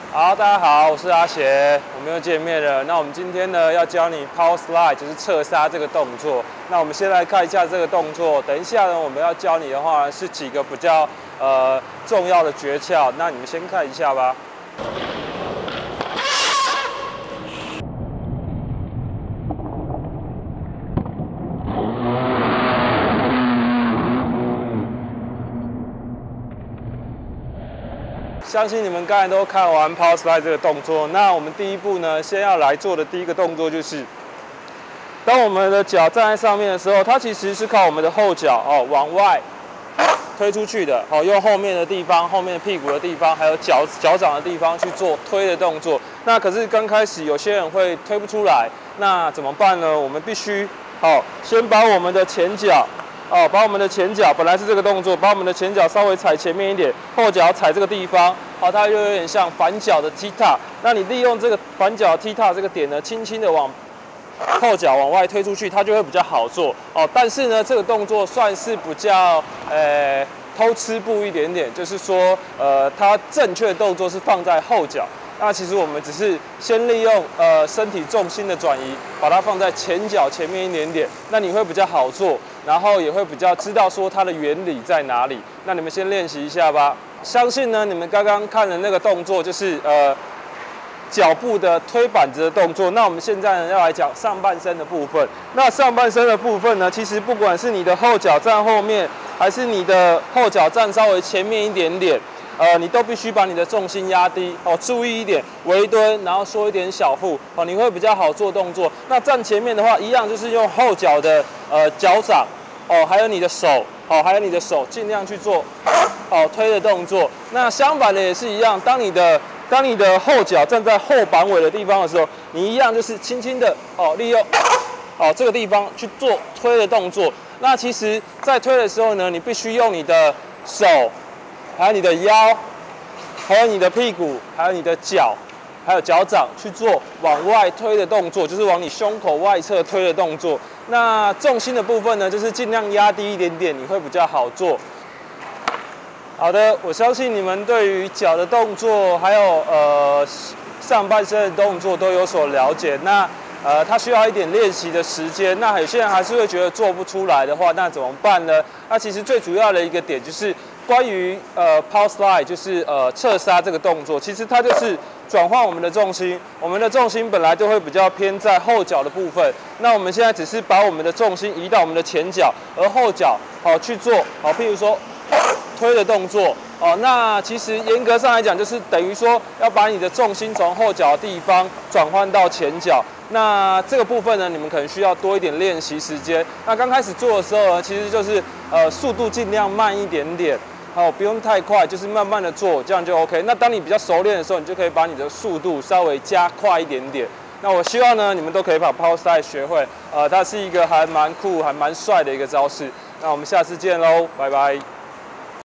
好，大家好，我是阿邪，我们又见面了。那我们今天呢要教你 power slide， 就是侧刹这个动作。那我们先来看一下这个动作。等一下呢，我们要教你的话是几个比较重要的诀窍。那你们先看一下吧。相信你们刚才都看完 power slide 这个动作，那我们第一步呢，先要来做的第一个动作就是，当我们的脚站在上面的时候，它其实是靠我们的后脚往外推出去的，用后面的地方、后面的屁股的地方，还有脚掌的地方去做推的动作。那可是刚开始有些人会推不出来，那怎么办呢？我们必须先把我们的前脚。把我们的前脚本来是这个动作，把我们的前脚稍微踩前面一点，后脚踩这个地方，它又有点像反脚的踢踏。那你利用这个反脚踢踏这个点呢，轻轻的往后脚往外推出去，它就会比较好做但是呢，这个动作算是比较偷吃步一点点，就是说它正确的动作是放在后脚。那其实我们只是先利用身体重心的转移，把它放在前脚前面一点点，那你会比较好做，然后也会比较知道说它的原理在哪里。那你们先练习一下吧。相信呢，你们刚刚看的那个动作就是脚部的推板子的动作。那我们现在呢要来讲上半身的部分。那上半身的部分呢，其实不管是你的后脚站后面，还是你的后脚站稍微前面一点点。你都必须把你的重心压低注意一点，微蹲，然后缩一点小腹你会比较好做动作。那站前面的话，一样就是用后脚的脚掌还有你的手还有你的手，尽量去做推的动作。那相反的也是一样，当你的后脚站在后板尾的地方的时候，你一样就是轻轻的利用这个地方去做推的动作。那其实在推的时候呢，你必须用你的手。还有你的腰，还有你的屁股，还有你的脚，还有脚掌去做往外推的动作，就是往你胸口外侧推的动作。那重心的部分呢，就是尽量压低一点点，你会比较好做。好的，我相信你们对于脚的动作，还有上半身的动作都有所了解。那它需要一点练习的时间。那有些人还是会觉得做不出来的话，那怎么办呢？那其实最主要的一个点就是。关于power slide 就是侧刹这个动作，其实它就是转换我们的重心。我们的重心本来就会比较偏在后脚的部分，那我们现在只是把我们的重心移到我们的前脚，而后脚去做譬如说推的动作那其实严格上来讲，就是等于说要把你的重心从后脚的地方转换到前脚。那这个部分呢，你们可能需要多一点练习时间。那刚开始做的时候呢，其实就是速度尽量慢一点点。不用太快，就是慢慢的做，这样就 OK。那当你比较熟练的时候，你就可以把你的速度稍微加快一点点。那我希望呢，你们都可以把 power slide 学会。它是一个还蛮酷、还蛮帅的一个招式。那我们下次见喽，拜拜。